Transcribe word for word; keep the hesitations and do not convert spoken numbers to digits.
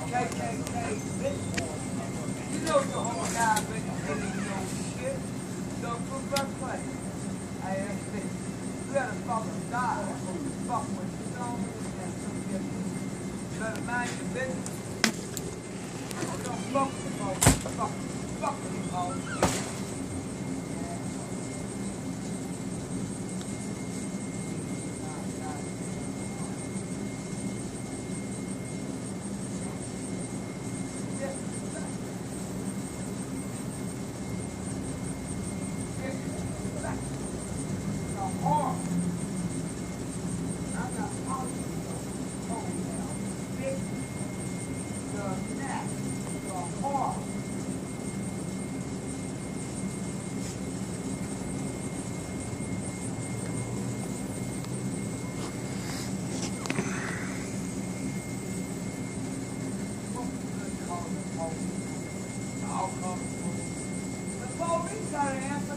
K K K, you know the whole guy, but you didn't know shit. So for birthplace, I asked him, you gotta fucking die. Fuck with you know, and some shit. You better mind your business. Don't fuck with the folks. Fuck, fuck with the folks. I'll come. The police got an answer.